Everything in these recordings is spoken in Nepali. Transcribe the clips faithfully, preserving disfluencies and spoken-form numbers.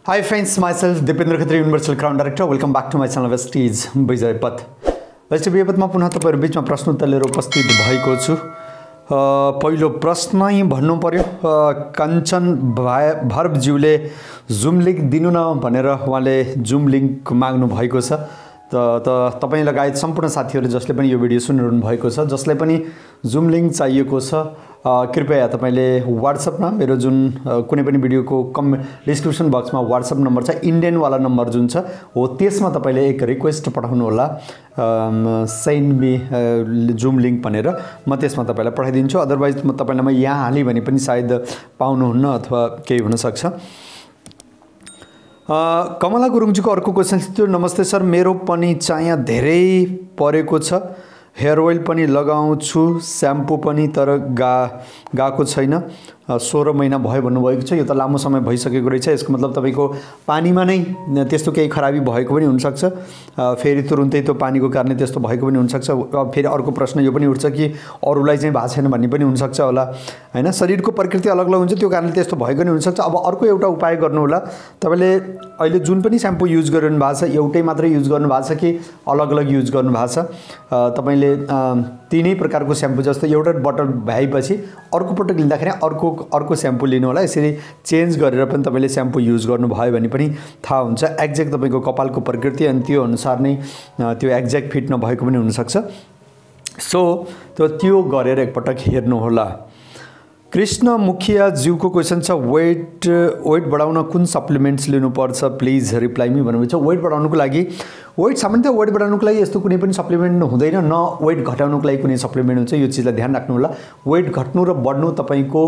Hi friends, myself Dipendra Khatri, Universal Crown Director. Welcome back to my channel Vestige Vijay Path. Vestige Vijay Path मा पुनः तपाईहरु बीचमा प्रश्न उत्तर लिएर उपस्थित भएको छु। पहिलो प्रश्न नै भन्नु पर्यो, कञ्चन भर्ब ज्यूले जुम लिंक दिनु न भनेर उहाँले जुम लिंक माग्नु भएको छ। त तपाई लगायत सम्पूर्ण साथीहरु जसले पनि यो भिडियो सुनिरहनु भएको छ, जसले पनि जुम लिंक चाहिएको छ, कृपया तपाईले WhatsApp मा मेरो जुन कुनै पनि भिडियोको कम डिस्क्रिप्सन बक्समा WhatsApp नम्बर छ, इन्डियन वाला नम्बर जुन छ हो, त्यसमा तपाईले एक रिक्वेस्ट पठाउनु होला, सेन्ड मी जुम लिंक भनेर। म त्यसमा तपाईलाई पठाइदिन्छु। अदरवाइज म तपाईलाई म यहाँ हाली भने पनि सायद पाउनुहुन्न अथवा केही हुन सक्छ। कमला गुरुङजीको अर्को क्वेशन थियो, नमस्ते सर, मेरो पनि चाया धेरै परेको छ, हेयर ऑयल पनि लगाउँछु, स्याम्पू पनि, तर गा गाको छैन, सोह्र महिना भयो भन्नुभएको छ। यो त लामो समय भइसकेको रहेछ। यसको मतलब तपाईको पानीमा नै त्यस्तो केही खराबी भएको पनि हुन सक्छ, फेरि तुरुन्तै त्यो पानीको कारणले त्यस्तो भएको पनि हुन सक्छ। फेरि अर्को प्रश्न यो पनि उठ्छ कि अरूलाई चाहिँ भएको छैन भन्ने पनि हुन सक्छ होला, हैन? शरीरको प्रकृति अलग अलग हुन्छ, त्यो कारणले त्यस्तो भएको पनि हुन सक्छ। अब अर्को एउटा उपाय गर्नु होला, तपाईले अहिले जुन पनि स्याम्पू युज गरिरहनु भएको छ, एउटै मात्रै युज गर्नु भएको छ कि अलग अलग युज गर्नु भएको छ? तपाईले तीनै प्रकारको स्याम्पू, जस्तो एउटा बोतल भएपछि अर्को पटक लिँदाखेरि अर्को अर्को स्याम्पू लिनु होला। यसरी चेन्ज गरेर पनि तपाईले स्याम्पू युज गर्नु भयो भने पनि थाहा हुन्छ। एक्ज्याक्ट तपाईको कपालको प्रकृति अनि त्यो अनुसार नै त्यो एक्ज्याक्ट फिट नभएको पनि हुन सक्छ। सो त्यो त्यो गरेर एकपटक हेर्नु होला। कृष्ण मुखिया ज्यूको क्वेशन छ, वेट वेट बढाउन कुन सप्लिमेन्ट्स लिनुपर्छ, प्लिज रिप्लाई मी भन्नुहुन्छ। वेट बढाउनको लागि, वेट सामान्यतः वेट बढाउनको लागि यस्तो कुनै पनि सप्लिमेन्ट हुँदैन, न वेट घटाउनको लागि कुनै सप्लिमेन्ट हुन्छ। यो चिजलाई ध्यान राख्नु होला। वेट घट्नु र बढ्नु तपाईको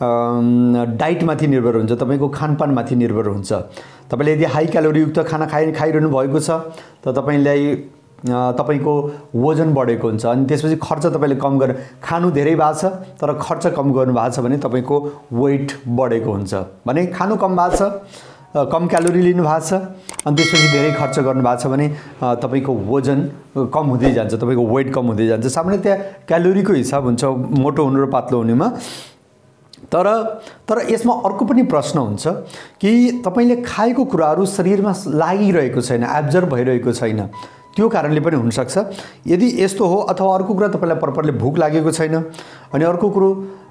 डाइटमाथि निर्भर हुन्छ, तपाईको खानपानमाथि निर्भर हुन्छ। तपाईले यदि हाई क्यालोरीयुक्त खाना खाइ खाइरहनु भएको छ त तपाईलाई तपाईको वजन बढेको हुन्छ, अनि त्यसपछि खर्च तपाईले कम गरेर, खानु धेरै भएको छ तर खर्च कम गर्नु भएको छ भने तपाईको वेट बढेको हुन्छ। भने खानु कम भएको छ, कम क्यालोरी लिनु भएको छ, अनि त्यसपछि धेरै खर्च गर्नु भएको छ भने तपाईको वजन कम हुँदै जान्छ, तपाईको वेट कम हुँदै जान्छ। सामान्यतया क्यालोरीको हिसाब हुन्छ मोटो हुनु र पातलो हुनुमा। तर तर यसमा अर्को पनि प्रश्न हुन्छ कि तपाईले खाएको कुराहरू शरीरमा लागिरहेको छैन, एब्जर्ब भइरहेको छैन, त्यो कारणले पनि हुन सक्छ। यदि यस्तो हो, अथवा अर्को कुरा तपाईलाई प्रपरली भूख लागेको छैन, अनि अर्को कुरो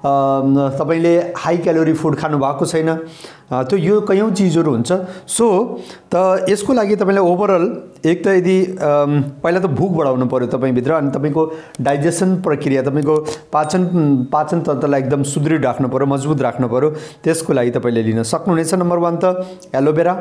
तपाईले हाई क्यालोरी फुड खानु भएको छैन, त्यो यो कयौं चीजहरु हुन्छ। सो त यसको लागि तपाईले ओभरअल एक त यदि पहिला त भूख बढाउनु पर्यो तपाई भित्र, अनि तपाईको डाइजेसन प्रक्रिया, तपाईको पाचन पाचन तन्त्रलाई एकदम सुदृढ राख्नु पर्यो, मजबुत राख्नु पर्यो। त्यसको लागि तपाईले लिन सक्नुहुनेछ। नम्बर एक त एलोभेरा,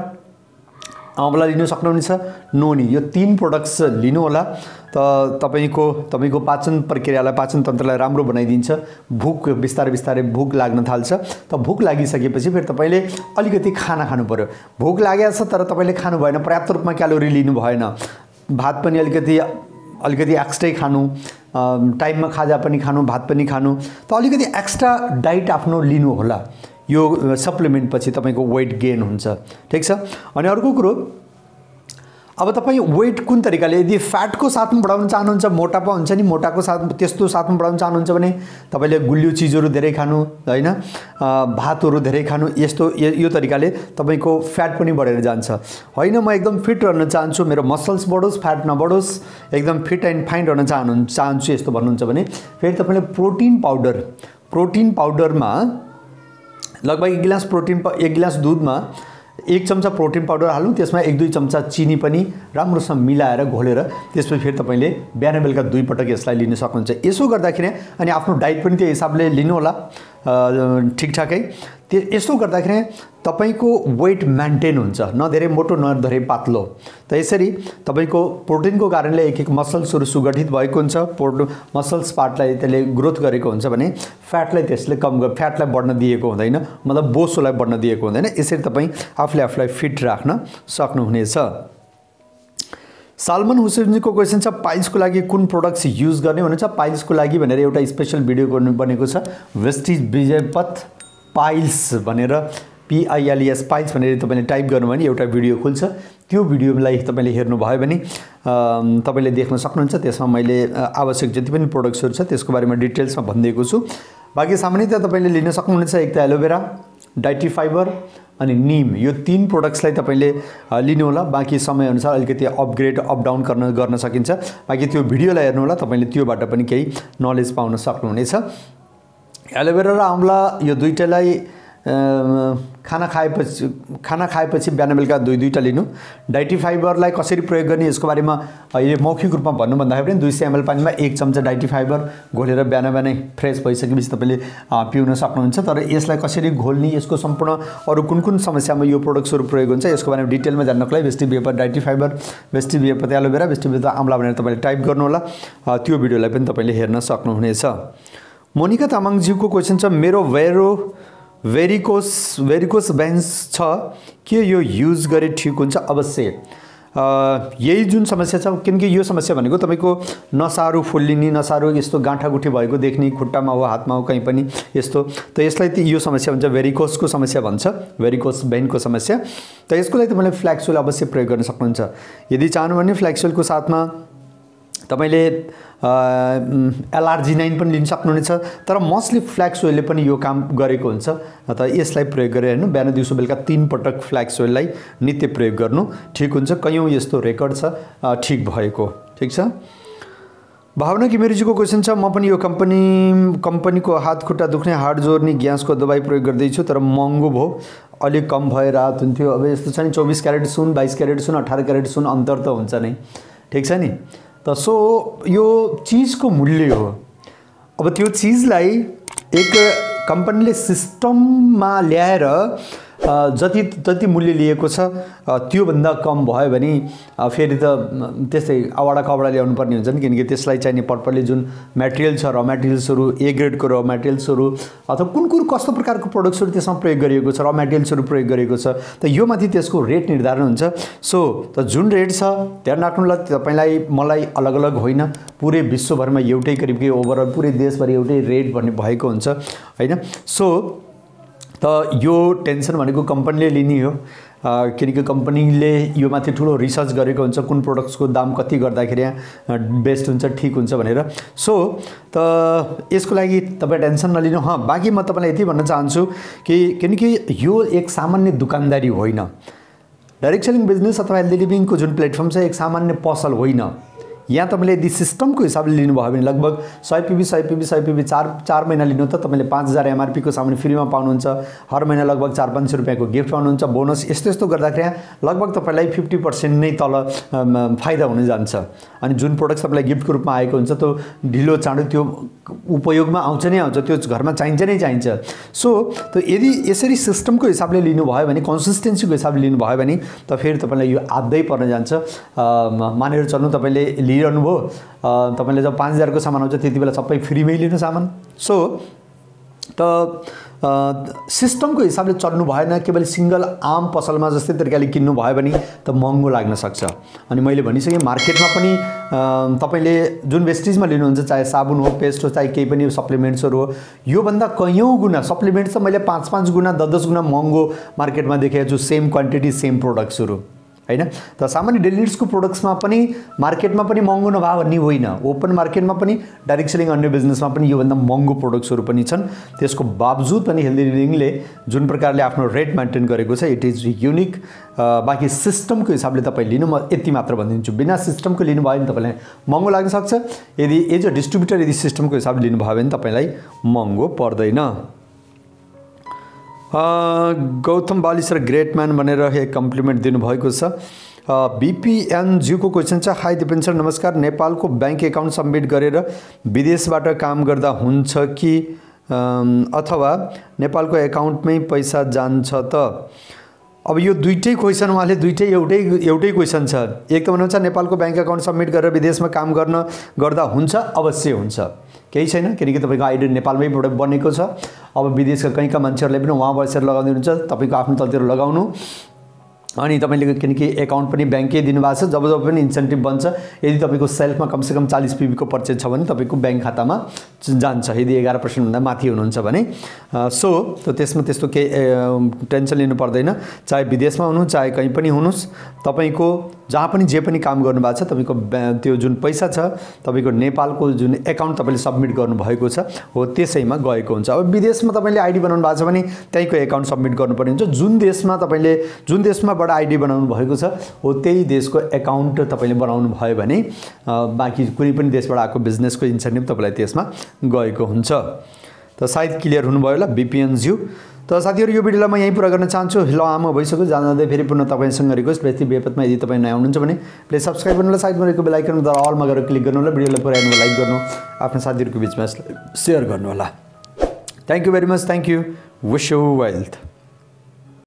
आँवला लिनु सक्नुहुनेछ, नोनी, यो तीन प्रोडक्ट्स लिनु होला। त तपाईको तपाईको पाचन प्रक्रियालाई, पाचन तन्त्रलाई राम्रो बनाइदिन्छ। भूख बिस्तारै बिस्तारै भूख लाग्न थाल्छ। त भूख लागिसकेपछि फेरि तपाईले अलिकति खाना खानु पर्यो। भूख लागेको छ तर तपाईले खानु भएन, पर्याप्त रूपमा क्यालोरी लिनु भएन, भात पनि अलिकति अलिकति एक्स्ट्रै खानु, टाइममा खाजा पनि खानु, भात पनि खानु, त अलिकति एक्स्ट्रा डाइट आफ्नो लिनु होला। यो सप्लिमेन्ट पछि तपाईको वेट गेन हुन्छ, ठीक छ। अनि अर्को कुरो, अब तपाई वेट कुन तरिकाले, यदि फ्याटको साथमा बढाउन चाहनुहुन्छ, मोटापा हुन्छ नि, मोटाको साथ त्यस्तो साथमा बढाउन चाहनुहुन्छ भने तपाईले गुलियो चीजहरु धेरै खानु, हैन, भातहरु धेरै खानु, यस्तो यो तरिकाले तपाईको फ्याट पनि बढेर जान्छ। हैन म एकदम फिट रहन चाहन्छु, मेरो मसल्स बढोस्, फ्याट नबढोस्, एकदम फिट एन्ड फाइन रहन चाहनु चाहन्छु यस्तो भन्नुहुन्छ भने फेरि तपाईले प्रोटिन पाउडर, प्रोटिन पाउडरमा लगभग एक गिलास प्रोटिन, एक गिलास दूधमा एक चम्चा प्रोटिन पाउडर हाल्नु, त्यसमा एक दुई चम्चा चिनी पनि राम्रोसँग मिलाएर घोलेर त्यसपछि फेरि तपाईले बिहान बेलुका दुई पटक यसलाई लिन सक्नुहुन्छ। यसो गर्दाखेरि अनि आफ्नो डाइट पनि त्यो हिसाबले लिनु होला, ठिकठाकै। त्यो यसो गर्दाखेरि तपाईको वेट मेन्टेन हुन्छ, न धेरै मोटो न धेरै पातलो। त यसरी तपाईको प्रोटिनको कारणले एक एक मसल्सहरु सुगठित भएको हुन्छ, प्रोटो मसल्स पार्टलाई त्यसले ग्रोथ गरेको हुन्छ भने फ्याटलाई त्यसले कम गर फ्याटलाई बढ्न दिएको हुँदैन, मतलब बोसोलाई बढ्न दिएको हुँदैन। यसरी तपाई आफूले आफूलाई फिट राख्न सक्नुहुनेछ। सालमन हुसैनजीको क्वेशन छ, पाइल्सको लागि कुन प्रोडक्ट्स युज गर्ने भन्नुहुन्छ। पाइल्सको लागि भनेर एउटा स्पेशल भिडियो गर्नु बनेको छ, वेस्टिज विजय पथ पाइल्स भनेर, पीआईएलएस पाइल्स भनेर तपाईले टाइप गर्नु भने एउटा भिडियो खुल्छ। त्यो भिडियोलाई तपाईले हेर्नु भयो भने तपाईले देख्न सक्नुहुन्छ। त्यसमा मैले आवश्यक जति पनि प्रोडक्ट्सहरु छ त्यसको बारेमा डिटेल्समा भनिदिएको छु। बाकी सामान्यतः तपाईले लिन सक्नुहुनेछ, एक त एलोभेरा, डाइट्री फाइबर, अनि नीम, यो तीन प्रोडक्ट्सलाई तपाईले लिनु होला। बाँकी समयअनुसार अलिकति अपग्रेड अप डाउन गर्न गर्न सकिन्छ। बाँकी त्यो भिडियोलाई हेर्नु होला, तपाईले त्योबाट पनि केही नलेज पाउन सक्नुहुनेछ। एलोभेरा र आम्ला यो दुईटालाई खाना खाएपछि खाना खाएपछि बिहान बेलुका दुई दुईटा लिनु। डाइटी फाइबरलाई कसरी प्रयोग गर्ने यसको बारेमा अहिले मौखिक रूपमा भन्नु भन्दाखेरि पनि दुई सय एमएल पानीमा एक चम्चा डाइटी फाइबर घोलेर बिहान बिहानै फ्रेस भइसकेपछि तपाईँले पिउन सक्नुहुन्छ। तर यसलाई कसरी घोल्ने, यसको सम्पूर्ण अरू कुन कुन समस्यामा यो प्रोडक्ट्सहरू प्रयोग हुन्छ यसको बारेमा डिटेलमा जान्नको लागि वेस्टी बेपर डाइटी फाइबर, वेस्टी बेपर एलोभेरा, वेस्टी बेपर आम्ला भनेर तपाईँले टाइप गर्नु होला। त्यो भिडियोलाई पनि तपाईँले हेर्न सक्नुहुनेछ। मोनिका तामाङज्यूको क्वेसन छ, मेरो वेरो भेरिकोस भेरिकोस भेन्स छ, के यो युज गरे ठिक हुन्छ? अवश्य यही जुन समस्या छ, किनकि यो समस्या भनेको तपाईँको नसाहरू फुल्लिने, नसाहरू यस्तो गाँठागुठी भएको देख्ने, खुट्टामा हो हातमा हो कहीँ पनि यस्तो, त यसलाई यो समस्या भन्छ भेरिकोसको समस्या भन्छ, भेरिकोस भेनको समस्या। त यसको लागि तपाईँले फ्ल्याक्स ओइल अवश्य प्रयोग गर्न सक्नुहुन्छ। यदि चाहनु भने फ्ल्याक्स ओइलको साथमा तपाईले एलआरजिनाइन पनि लिन सक्नुहुनेछ। तर मोस्टली फ्ल्याक्स ओइलले पनि यो काम गरेको हुन्छ। त यसलाई प्रयोग गरेर हेर्नु, बिहान दिउँसो बेलुका तीन पटक फ्ल्याक्स ओइललाई नित्य प्रयोग गर्नु ठिक हुन्छ। कयौँ यस्तो रेकर्ड छ ठिक भएको। ठिक छ। भावना घिमिरेजीको क्वेसन छ, म पनि यो कम्पनी कम्पनीको हात खुट्टा दुख्ने, हाड जोर्नी, ग्यासको दबाई प्रयोग गर्दैछु, तर महँगो भयो, अलिक कम भए राहत हुन्थ्यो। अब यस्तो छ नि, चौबिस क्यारेट सुन, बाइस क्यारेट सुन, अठारह क्यारेट सुन, अन्तर त हुन्छ नै। ठिक छ नि। त सो यो चिजको मूल्य हो। अब त्यो चिजलाई एक कम्पनीले सिस्टममा ल्याएर जति जति मूल्य लिएको छ त्योभन्दा कम भयो भने फेरि त त्यस्तै आवाडा कवाडा ल्याउनु पर्ने हुन्छ नि, किनकि त्यसलाई चाहिने पर्परले जुन मटेरियल छ, र मटेरियल्सहरू ए ग्रेडको र मटेरियल्सहरू अथवा कुन कुन कस्तो प्रकारको प्रोडक्ट्सहरू त्यसमा प्रयोग गरिएको छ, र मटेरियल्सहरू प्रयोग गरिएको छ, त यो माथि त्यसको रेट निर्धारण हुन्छ। सो त जुन रेट छ ध्यान राख्नुलाई, तपाईँलाई मलाई अलग अलग होइन, पुरै विश्वभरमा एउटै करिब ओभरअल पुरै देशभरि एउटै रेट भन्ने भएको हुन्छ होइन। सो त यो टेन्सन भनेको कम्पनीले लिने हो, किनकि कम्पनीले यो माथि ठुलो रिसर्च गरेको हुन्छ, कुन प्रोडक्ट्सको दाम कति गर्दाखेरि यहाँ बेस्ट हुन्छ, ठिक हुन्छ भनेर। सो त यसको लागि तपाईँ टेन्सन नलिनु। हाँ, बाँकी म तपाईँलाई यति भन्न चाहन्छु कि किनकि यो एक सामान्य दुकानदारी होइन, डाइरेक्ट सेलिङ बिजनेस अथवा हेल्दी लिभिङको जुन प्लेटफर्म छ एक सामान्य पसल होइन। यहाँ तपाईँले यदि सिस्टमको हिसाबले लिनुभयो भने लगभग सय पिबी सय पिबी सय पिबी चार चार महिना लिनु त तपाईँले पाँच हजार एमआरपीको सामान फ्रीमा पाउनुहुन्छ। हर महिना लगभग चार पाँच सय रुपियाँको गिफ्ट पाउनुहुन्छ, बोनस, यस्तो यस्तो गर्दाखेरि लगभग तपाईँलाई फिफ्टी पर्सेन्ट नै तल फाइदा हुन जान्छ। अनि जुन प्रोडक्ट तपाईँलाई गिफ्टको रूपमा आएको हुन्छ त्यो ढिलो चाँडो त्यो उपयोगमा आउँछ नै आउँछ, त्यो घरमा चाहिन्छ नै चाहिन्छ। सो त यदि यसरी सिस्टमको हिसाबले लिनुभयो भने, कन्सिस्टेन्सीको हिसाबले लिनुभयो भने त फेरि तपाईँलाई यो आध्यै पर्न जान्छ। मानेर चल्नु, तपाईँले लिइरहनु भयो, तपाईँले जब पाँच हजारको सामान आउँछ त्यति बेला सबै फ्रीमै लिनु सामान। सो त सिस्टमको हिसाबले चल्नु भएन, केवल सिंगल आम पसलमा जस्तै तरिकाले किन्नु भयो भने त महँगो लाग्न सक्छ। अनि मैले भनिसकेँ, मार्केटमा पनि तपाईँले जुन वेस्टेजमा लिनुहुन्छ, चाहे साबुन हो, पेस्ट हो, चाहे केही पनि सप्लिमेन्ट्सहरू हो, योभन्दा कैयौँ गुणा सप्लिमेन्ट्स त मैले पाँच पाँच गुणा दस दस गुणा महँगो मार्केटमा देखेको छु, सेम क्वान्टिटी सेम प्रोडक्ट्सहरू हैन। त सामान्य डेली निड्सको प्रोडक्ट्समा पनि मार्केटमा पनि महँगो नभए भन्ने होइन, ओपन मार्केटमा पनि डाइरेक्ट सेलिङ अन्य बिजनेसमा पनि योभन्दा महँगो प्रोडक्ट्सहरू पनि छन्। त्यसको बावजुद पनि हेल्दी लिभिङले जुन प्रकारले आफ्नो रेट मेन्टेन गरेको छ, इट इज युनिक। बाँकी सिस्टमको हिसाबले तपाईँ लिनु, म यति मात्र भनिदिन्छु, बिना सिस्टमको लिनुभयो भने तपाईँलाई महँगो लाग्न सक्छ। यदि एज अ डिस्ट्रिब्युटर यदि सिस्टमको हिसाबले लिनुभयो भने तपाईँलाई महँगो पर्दैन। गौतम बाली सर ग्रेट म्यान भनेर एक कम्प्लिमेन्ट दिनुभएको छ। बिपिएनज्यूको क्वेसन छ, हाई दिपेन सर नमस्कार, नेपालको ब्याङ्क एकाउन्ट सबमिट गरेर विदेशबाट काम गर्दा हुन्छ कि अथवा नेपालको एकाउन्टमै पैसा जान्छ त? अब यो दुईटै क्वेसन उहाँले दुईटै एउटै एउटै क्वेसन छ। एक त भन्नुहुन्छ नेपालको ब्याङ्क एकाउन्ट सबमिट गरेर विदेशमा काम गर्न गर्दा हुन्छ, अवश्य हुन्छ, केही छैन, किनकि तपाईँको आइडी नेपालमै बनेको छ। अब विदेशका कहीँका मान्छेहरूलाई पनि वहाँ बसेर लगाउँदै हुन्छ, तपाईँको आफ्नो तलतिर लगाउनु अनि तपाईले किनकि एकाउन्ट पनि ब्याङ्कले दिनुभएको छ, जब जब पनि इन्सेन्टिभ बन्छ यदि तपाईको सेल्फमा कमसेकम चालीस पीबी को पर्चेज छ भने तपाईको ब्याङ्क खातामा जान्छ, यदि एघार पर्सेन्ट भन्दा माथि हुनुहुन्छ भने। सो त त्यसमा त्यस्तो के टेन्सन लिनु पर्दैन, चाहे विदेशमा हुनु चाहे कहीँ पनि हुनुस्, तपाईको जहाँ पनि जे पनि काम गर्नुभएको छ तपाईको त्यो जुन पैसा छ तपाईको नेपालको जुन एकाउन्ट तपाईले सबमिट गर्नुभएको छ हो त्यसैमा गएको हुन्छ। अब विदेशमा तपाईले आइडी बनाउनु भएको छ भने त्यहीको एकाउन्ट सबमिट गर्नुपर्ने हुन्छ। जुन देशमा तपाईले जुन देशमाबाट आइडी बनाउनु भएको छ हो त्यही देशको एकाउन्ट तपाईले बनाउनु भयो भने बाँकी कुनै पनि देशबाट आएको बिजनेसको इन्सेन्टिभ तपाईलाई त्यसमा गएको हुन्छ। त सायद क्लियर हुनुभयो होला बिपिएनज्यू। त साथीहरु यो भिडियोलाई म यही पुरा गर्न चाहन्छु। लामो भइसक्यो, जाँदै फेरि पुनः तपाईसँग रिक्वेस्ट व्यक्ति बेपतमा यदि तपाई नयाँ हुनुहुन्छ भने प्लिज सब्स्क्राइब गर्नु होला, साइडमा रहेको बेल आइकनद्वारा अलमा गएर क्लिक गर्नु होला, भिडियोलाई पुरा हेर्नु, लाइक गर्नु, आफ्नो साथीहरुको बीचमा शेयर गर्नु होला। Thank you very much, thank you, wish you wealth.